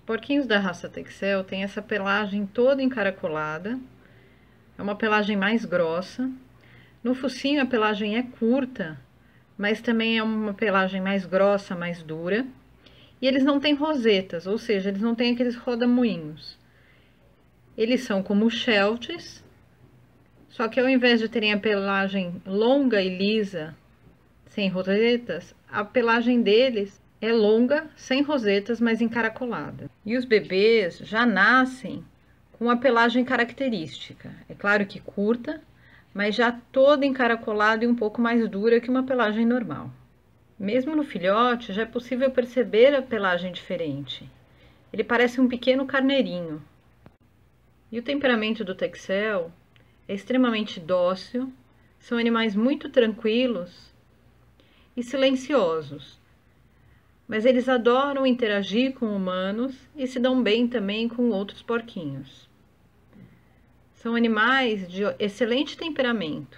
Porquinhos da raça Texel têm essa pelagem toda encaracolada, é uma pelagem mais grossa. No focinho a pelagem é curta, mas também é uma pelagem mais grossa, mais dura. E eles não têm rosetas, ou seja, eles não têm aqueles rodamuinhos. Eles são como shelties, só que ao invés de terem a pelagem longa e lisa, sem rosetas, a pelagem deles é longa, sem rosetas, mas encaracolada. E os bebês já nascem com a pelagem característica. É claro que curta, mas já toda encaracolada e um pouco mais dura que uma pelagem normal. Mesmo no filhote, já é possível perceber a pelagem diferente. Ele parece um pequeno carneirinho. E o temperamento do Texel é extremamente dócil, são animais muito tranquilos e silenciosos. Mas eles adoram interagir com humanos e se dão bem também com outros porquinhos. São animais de excelente temperamento.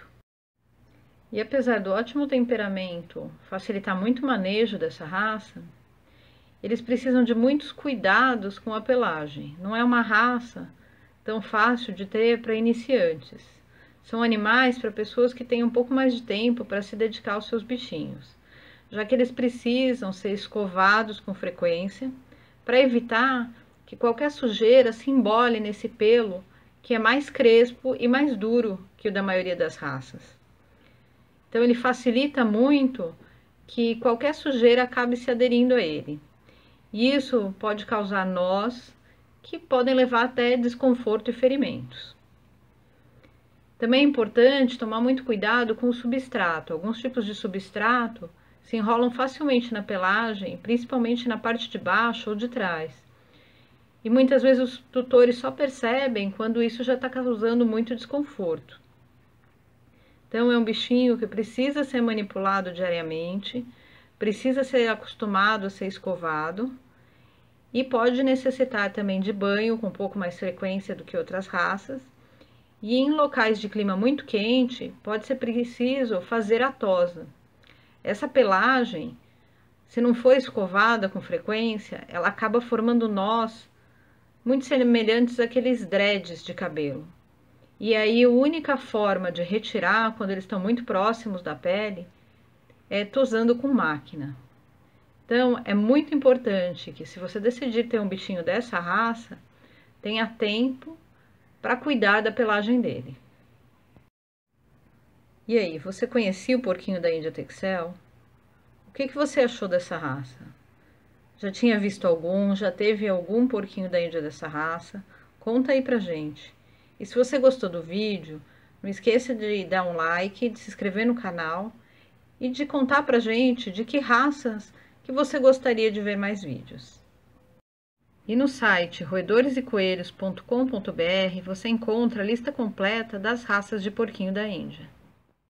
E apesar do ótimo temperamento facilitar muito o manejo dessa raça, eles precisam de muitos cuidados com a pelagem. Não é uma raça tão fácil de ter para iniciantes. São animais para pessoas que têm um pouco mais de tempo para se dedicar aos seus bichinhos, já que eles precisam ser escovados com frequência para evitar que qualquer sujeira se embole nesse pelo que é mais crespo e mais duro que o da maioria das raças. Então ele facilita muito que qualquer sujeira acabe se aderindo a ele. E isso pode causar nós, que podem levar até desconforto e ferimentos. Também é importante tomar muito cuidado com o substrato. Alguns tipos de substrato se enrolam facilmente na pelagem, principalmente na parte de baixo ou de trás. E muitas vezes os tutores só percebem quando isso já está causando muito desconforto. Então é um bichinho que precisa ser manipulado diariamente, precisa ser acostumado a ser escovado e pode necessitar também de banho com um pouco mais frequência do que outras raças. E em locais de clima muito quente, pode ser preciso fazer a tosa. Essa pelagem, se não for escovada com frequência, ela acaba formando nós muito semelhantes àqueles dreads de cabelo. E aí a única forma de retirar, quando eles estão muito próximos da pele, é tosando com máquina. Então é muito importante que, se você decidir ter um bichinho dessa raça, tenha tempo para cuidar da pelagem dele. E aí, você conhecia o porquinho da Índia Texel? O que você achou dessa raça? Já tinha visto algum? Já teve algum porquinho da Índia dessa raça? Conta aí pra gente. E se você gostou do vídeo, não esqueça de dar um like, de se inscrever no canal e de contar pra gente de que raças que você gostaria de ver mais vídeos. E no site roedoresecoelhos.com.br você encontra a lista completa das raças de porquinho da Índia.